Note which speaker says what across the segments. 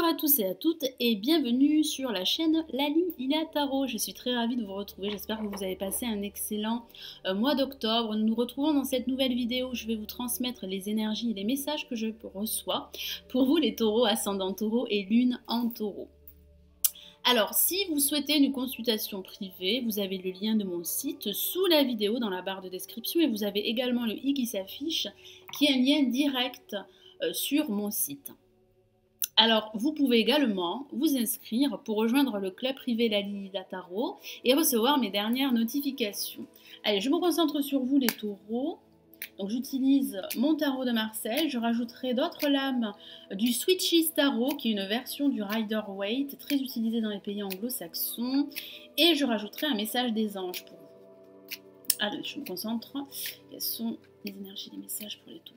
Speaker 1: à tous et à toutes et bienvenue sur la chaîne Lali Lila Tarot. Je suis très ravie de vous retrouver, j'espère que vous avez passé un excellent mois d'octobre. Nous nous retrouvons dans cette nouvelle vidéo où je vais vous transmettre les énergies et les messages que je reçois pour vous les taureaux, ascendant taureau et lune en taureau. Alors, si vous souhaitez une consultation privée, vous avez le lien de mon site sous la vidéo dans la barre de description et vous avez également le i qui s'affiche qui est un lien direct sur mon site. Alors, vous pouvez également vous inscrire pour rejoindre le club privé Lali Lila Tarot et recevoir mes dernières notifications. Allez, je me concentre sur vous les taureaux. Donc j'utilise mon tarot de Marseille, je rajouterai d'autres lames du Switches Tarot qui est une version du Rider-Waite très utilisée dans les pays anglo-saxons et je rajouterai un message des anges pour vous. Allez, je me concentre. Quelles sont les énergies, les messages pour les taureaux?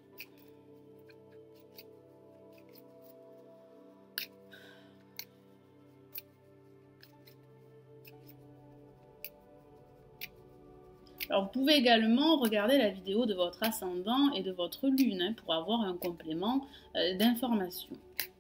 Speaker 1: Alors, vous pouvez également regarder la vidéo de votre ascendant et de votre lune pour avoir un complément d'information.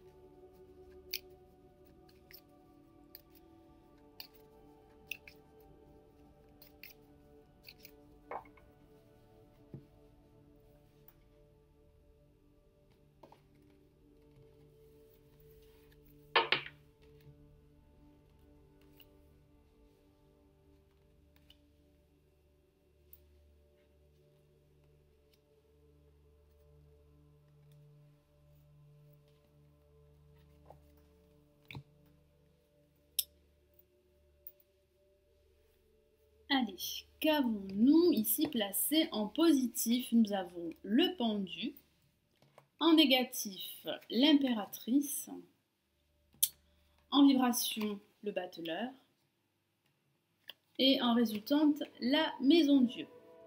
Speaker 1: Allez, qu'avons-nous ici placé en positif? Nous avons le pendu, en négatif l'impératrice, en vibration le battleur et en résultante la maison Dieu.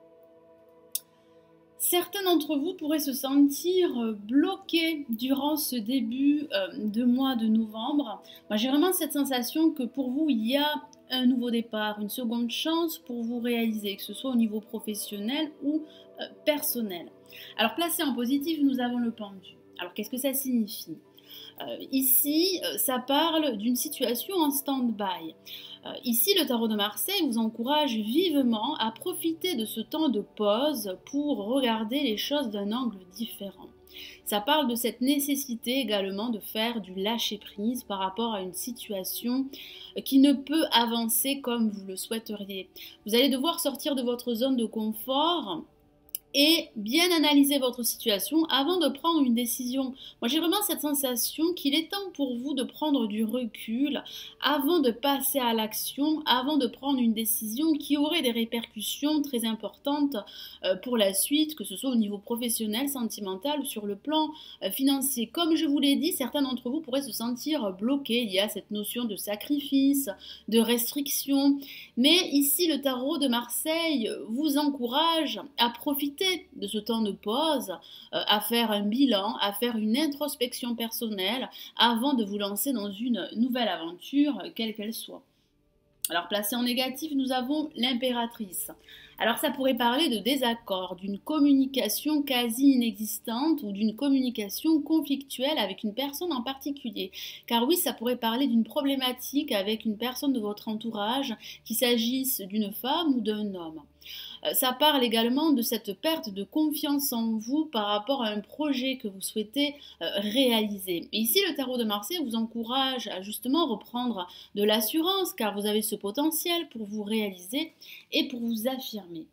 Speaker 1: Certains d'entre vous pourraient se sentir bloqués durant ce début de mois de novembre. Moi, j'ai vraiment cette sensation que pour vous, il y a un nouveau départ, une seconde chance pour vous réaliser, que ce soit au niveau professionnel ou personnel. Alors, placé en positif, nous avons le pendu. Alors, qu'est-ce que ça signifie ? Ici, ça parle d'une situation en stand-by. Ici, le tarot de Marseille vous encourage vivement à profiter de ce temps de pause pour regarder les choses d'un angle différent. Ça parle de cette nécessité également de faire du lâcher-prise par rapport à une situation qui ne peut avancer comme vous le souhaiteriez. Vous allez devoir sortir de votre zone de confort et bien analyser votre situation avant de prendre une décision. Moi, j'ai vraiment cette sensation qu'il est temps pour vous de prendre du recul avant de passer à l'action, avant de prendre une décision qui aurait des répercussions très importantes pour la suite, que ce soit au niveau professionnel, sentimental ou sur le plan financier. Comme je vous l'ai dit, certains d'entre vous pourraient se sentir bloqués. Il y a cette notion de sacrifice, de restriction. Mais ici, le tarot de Marseille vous encourage à profiter de ce temps de pause, à faire un bilan, à faire une introspection personnelle avant de vous lancer dans une nouvelle aventure, quelle qu'elle soit. Alors, placé en négatif, nous avons l'impératrice. Alors, ça pourrait parler de désaccord, d'une communication quasi inexistante ou d'une communication conflictuelle avec une personne en particulier. Car oui, ça pourrait parler d'une problématique avec une personne de votre entourage, qu'il s'agisse d'une femme ou d'un homme. Ça parle également de cette perte de confiance en vous par rapport à un projet que vous souhaitez réaliser. Et ici, le tarot de Marseille vous encourage à justement reprendre de l'assurance car vous avez ce potentiel pour vous réaliser et pour vous affirmer.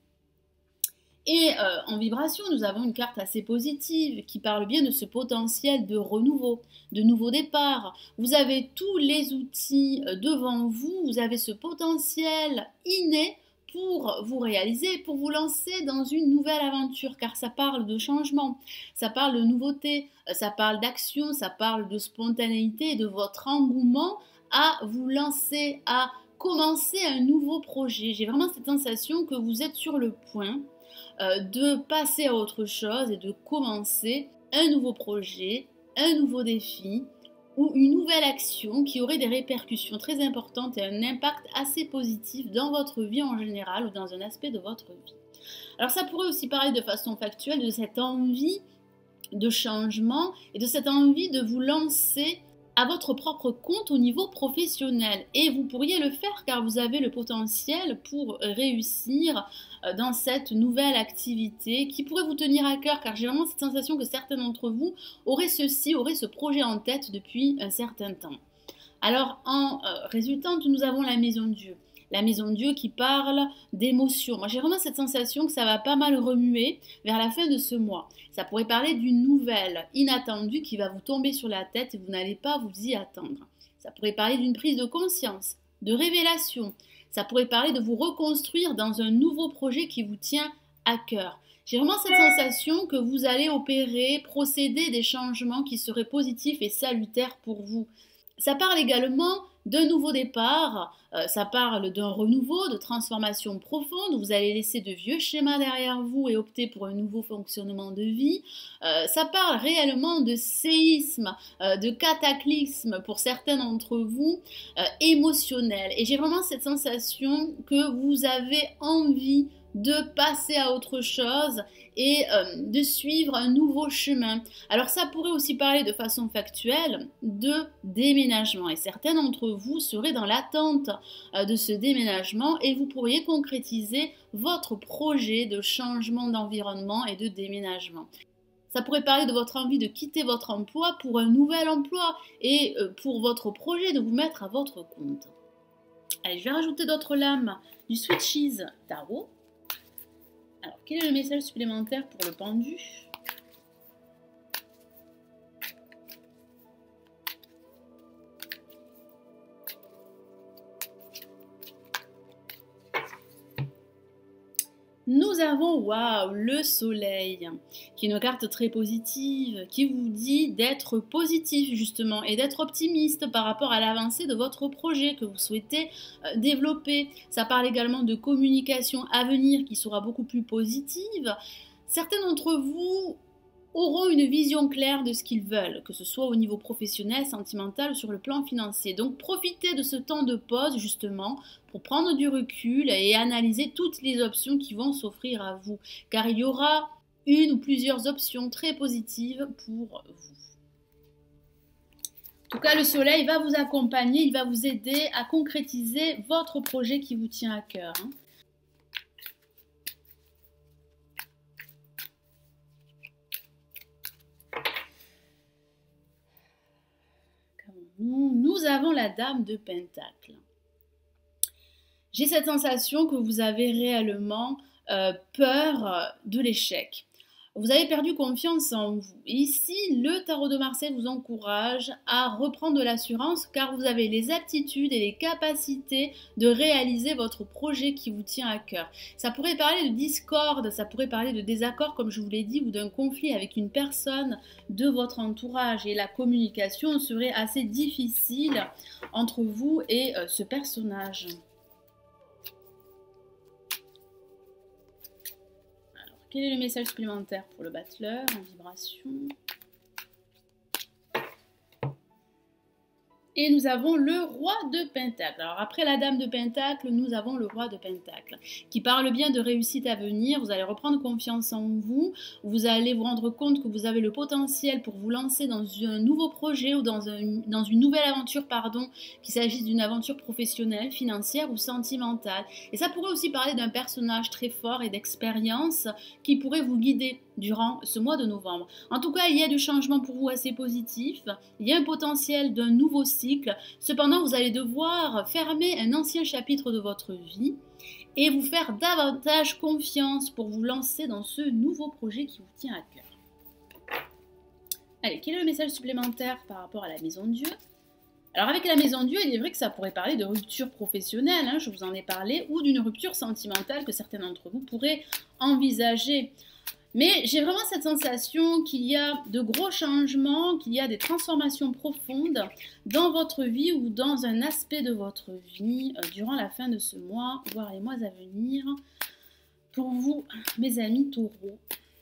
Speaker 1: Et en vibration, nous avons une carte assez positive qui parle bien de ce potentiel de renouveau, de nouveau départ. Vous avez tous les outils devant vous, vous avez ce potentiel inné pour vous réaliser, pour vous lancer dans une nouvelle aventure, car ça parle de changement, ça parle de nouveauté, ça parle d'action, ça parle de spontanéité et de votre engouement à vous lancer, à commencer un nouveau projet. J'ai vraiment cette sensation que vous êtes sur le point de passer à autre chose et de commencer un nouveau projet, un nouveau défi, ou une nouvelle action qui aurait des répercussions très importantes et un impact assez positif dans votre vie en général ou dans un aspect de votre vie. Alors ça pourrait aussi parler de façon factuelle de cette envie de changement et de cette envie de vous lancer à votre propre compte au niveau professionnel. Et vous pourriez le faire car vous avez le potentiel pour réussir dans cette nouvelle activité qui pourrait vous tenir à cœur, car j'ai vraiment cette sensation que certains d'entre vous auraient ce projet en tête depuis un certain temps. Alors, en résultante, nous avons la maison Dieu. La maison Dieu qui parle d'émotions. Moi, j'ai vraiment cette sensation que ça va pas mal remuer vers la fin de ce mois. Ça pourrait parler d'une nouvelle inattendue qui va vous tomber sur la tête et vous n'allez pas vous y attendre. Ça pourrait parler d'une prise de conscience, de révélation. Ça pourrait parler de vous reconstruire dans un nouveau projet qui vous tient à cœur. J'ai vraiment cette sensation que vous allez opérer, procéder des changements qui seraient positifs et salutaires pour vous. Ça parle également d'un nouveau départ, ça parle d'un renouveau, de transformation profonde. Vous allez laisser de vieux schémas derrière vous et opter pour un nouveau fonctionnement de vie. Ça parle réellement de séisme, de cataclysme pour certains d'entre vous, émotionnel. Et j'ai vraiment cette sensation que vous avez envie de passer à autre chose et de suivre un nouveau chemin. Alors ça pourrait aussi parler de façon factuelle de déménagement et certains d'entre vous seraient dans l'attente de ce déménagement et vous pourriez concrétiser votre projet de changement d'environnement et de déménagement. Ça pourrait parler de votre envie de quitter votre emploi pour un nouvel emploi et pour votre projet de vous mettre à votre compte. Allez, je vais rajouter d'autres lames du Switches Tarot. Alors, quel est le message supplémentaire pour le pendu ? Nous avons, waouh, le soleil, qui est une carte très positive, qui vous dit d'être positif justement et d'être optimiste par rapport à l'avancée de votre projet que vous souhaitez développer. Ça parle également de communication à venir qui sera beaucoup plus positive. Certains d'entre vous auront une vision claire de ce qu'ils veulent, que ce soit au niveau professionnel, sentimental ou sur le plan financier. Donc profitez de ce temps de pause justement pour prendre du recul et analyser toutes les options qui vont s'offrir à vous, car il y aura une ou plusieurs options très positives pour vous. En tout cas, le soleil va vous accompagner, il va vous aider à concrétiser votre projet qui vous tient à cœur. Nous avons la dame de Pentacle. J'ai cette sensation que vous avez réellement peur de l'échec. Vous avez perdu confiance en vous. Et ici, le tarot de Marseille vous encourage à reprendre de l'assurance car vous avez les aptitudes et les capacités de réaliser votre projet qui vous tient à cœur. Ça pourrait parler de discorde, ça pourrait parler de désaccord comme je vous l'ai dit ou d'un conflit avec une personne de votre entourage et la communication serait assez difficile entre vous et ce personnage. Quel est le message supplémentaire pour le battleur en vibration? Et nous avons le roi de Pentacle. Alors après la dame de Pentacle, nous avons le roi de Pentacle qui parle bien de réussite à venir. Vous allez reprendre confiance en vous. Vous allez vous rendre compte que vous avez le potentiel pour vous lancer dans un nouveau projet ou dans une nouvelle aventure, qu'il s'agisse d'une aventure professionnelle, financière ou sentimentale. Et ça pourrait aussi parler d'un personnage très fort et d'expérience qui pourrait vous guider durant ce mois de novembre. En tout cas, il y a du changement pour vous assez positif. Il y a un potentiel d'un nouveau cycle. Cependant, vous allez devoir fermer un ancien chapitre de votre vie et vous faire davantage confiance pour vous lancer dans ce nouveau projet qui vous tient à cœur. Allez, quel est le message supplémentaire par rapport à la maison Dieu? Alors avec la maison Dieu, il est vrai que ça pourrait parler de rupture professionnelle, je vous en ai parlé, ou d'une rupture sentimentale que certains d'entre vous pourraient envisager. Mais j'ai vraiment cette sensation qu'il y a de gros changements, qu'il y a des transformations profondes dans votre vie ou dans un aspect de votre vie durant la fin de ce mois, voire les mois à venir. Pour vous, mes amis taureaux.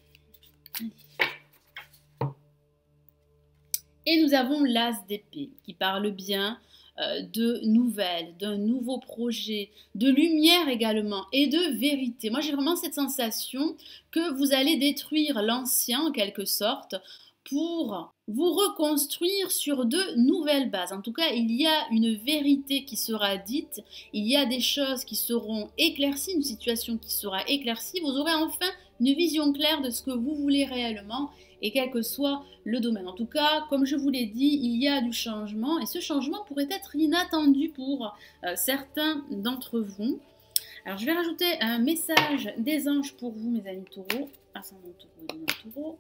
Speaker 1: Et nous avons l'as d'épée qui parle bien de nouvelles, d'un nouveau projet, de lumière également et de vérité. Moi, j'ai vraiment cette sensation que vous allez détruire l'ancien en quelque sorte pour vous reconstruire sur de nouvelles bases. En tout cas, il y a une vérité qui sera dite, il y a des choses qui seront éclaircies, une situation qui sera éclaircie. Vous aurez enfin une vision claire de ce que vous voulez réellement et quel que soit le domaine. En tout cas, comme je vous l'ai dit, il y a du changement et ce changement pourrait être inattendu pour certains d'entre vous. Alors, je vais rajouter un message des anges pour vous, mes amis taureaux, ascendant taureau et lunaire taureau.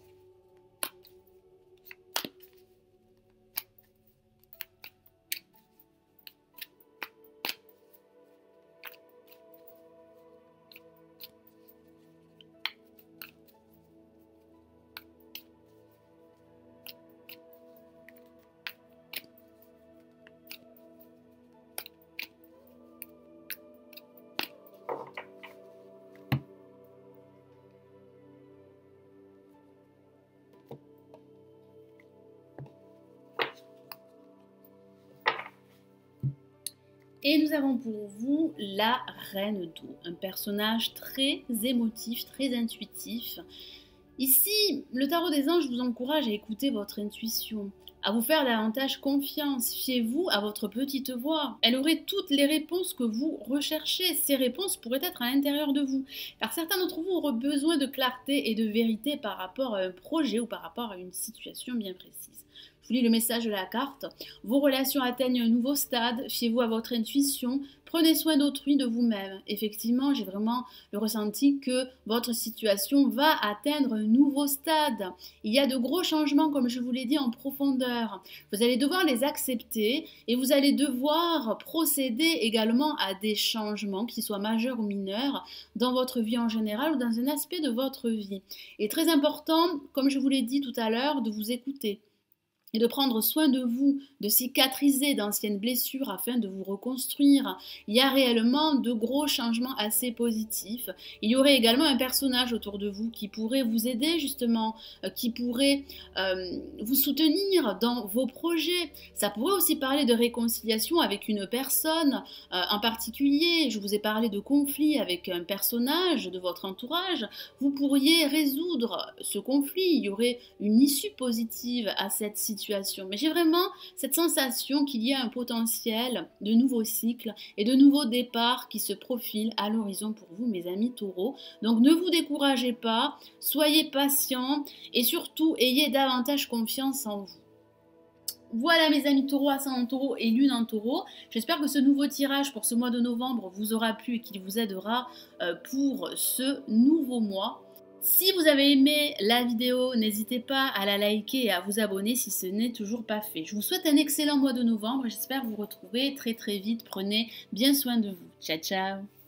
Speaker 1: Et nous avons pour vous la reine d'eau, un personnage très émotif, très intuitif. Ici, le tarot des anges vous encourage à écouter votre intuition, à vous faire davantage confiance. Fiez-vous à votre petite voix. Elle aurait toutes les réponses que vous recherchez. Ces réponses pourraient être à l'intérieur de vous. Car certains d'entre vous auront besoin de clarté et de vérité par rapport à un projet ou par rapport à une situation bien précise. Je vous lis le message de la carte. Vos relations atteignent un nouveau stade. Fiez-vous à votre intuition. Prenez soin d'autrui, de vous-même. Effectivement, j'ai vraiment le ressenti que votre situation va atteindre un nouveau stade. Il y a de gros changements, comme je vous l'ai dit, en profondeur. Vous allez devoir les accepter et vous allez devoir procéder également à des changements, qu'ils soient majeurs ou mineurs, dans votre vie en général ou dans un aspect de votre vie. Et très important, comme je vous l'ai dit tout à l'heure, de vous écouter et de prendre soin de vous, de cicatriser d'anciennes blessures afin de vous reconstruire. Il y a réellement de gros changements assez positifs. Il y aurait également un personnage autour de vous qui pourrait vous aider justement, qui pourrait vous soutenir dans vos projets. Ça pourrait aussi parler de réconciliation avec une personne en particulier. Je vous ai parlé de conflit avec un personnage de votre entourage. Vous pourriez résoudre ce conflit. Il y aurait une issue positive à cette situation. Mais j'ai vraiment cette sensation qu'il y a un potentiel de nouveaux cycles et de nouveaux départs qui se profilent à l'horizon pour vous, mes amis taureaux. Donc ne vous découragez pas, soyez patients et surtout ayez davantage confiance en vous. Voilà mes amis taureaux, ascendant taureau et lune en taureau. J'espère que ce nouveau tirage pour ce mois de novembre vous aura plu et qu'il vous aidera pour ce nouveau mois. Si vous avez aimé la vidéo, n'hésitez pas à la liker et à vous abonner si ce n'est toujours pas fait. Je vous souhaite un excellent mois de novembre et j'espère vous retrouver très très vite. Prenez bien soin de vous. Ciao ciao.